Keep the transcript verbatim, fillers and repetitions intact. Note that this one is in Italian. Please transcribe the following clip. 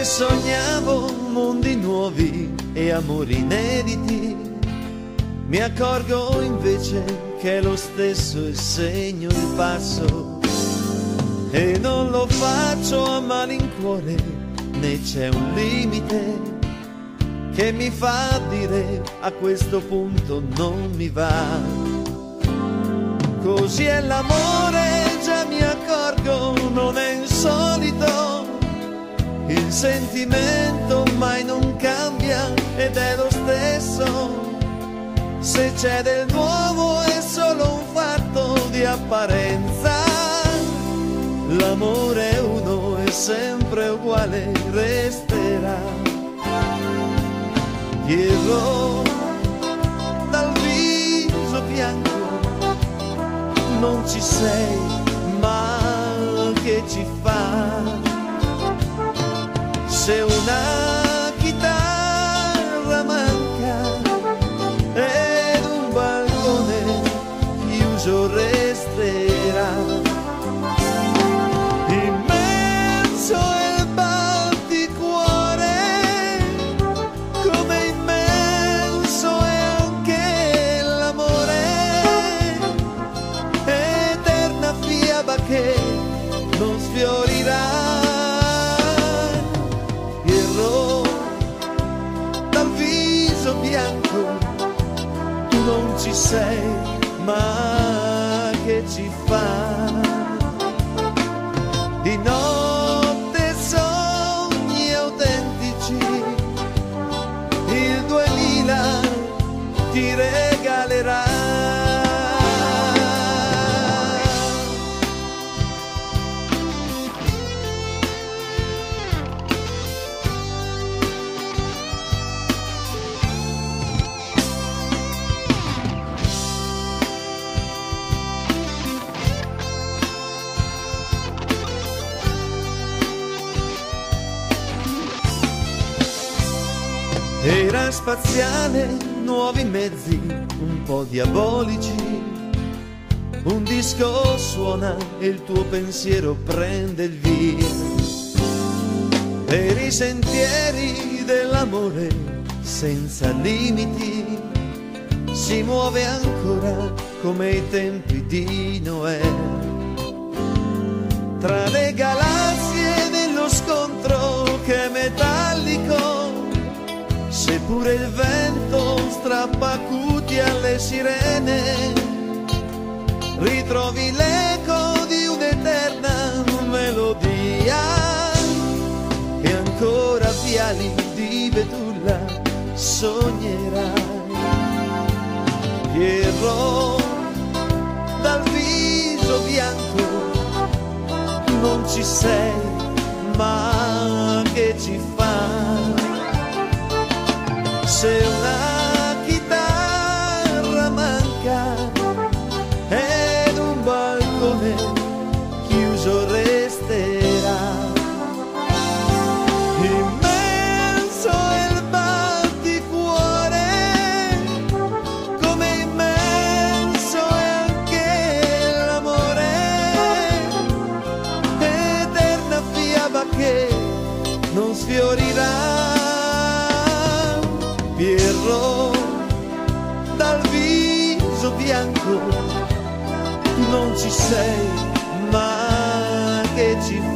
sognavo mondi nuovi e amori inediti, mi accorgo invece che è lo stesso il segno, il passo, e non lo faccio a malincuore, né c'è un limite che mi fa dire a questo punto non mi va. Così è l'amore, già mi accorgo, non è insolito, il sentimento mai non cambia ed è lo stesso. Se c'è del nuovo è solo un fatto di apparenza, l'amore è uno e sempre uguale resterà. Piero dal viso bianco, non ci sei, ma che ci fa? Se una chitarra manca ed un balcone chiuso resterà, immenso è il batticuore, come immenso è anche l'amore, eterna fiaba che non sfiorirà. Dal viso bianco, tu non ci sei, ma che ci fa? Di notte sogni autentici, il duemila ti regalerà. Era spaziale, nuovi mezzi, un po' diabolici, un disco suona e il tuo pensiero prende il via. Per i sentieri dell'amore senza limiti si muove ancora come i tempi di Noè. Tra le galassie nello scontro che è metallico, seppure il vento strappa acuti alle sirene, ritrovi l'eco di un'eterna melodia che ancora viali di betulla sognerai. Piero dal viso bianco, non ci sei, ma che ci fa? Se una chitarra manca ed un balcone chiuso resterà, immenso è il batticuore, come immenso è anche l'amore, eterna fiaba che non sfiorirà. Piero dal viso bianco, tu non ci sei, ma che ci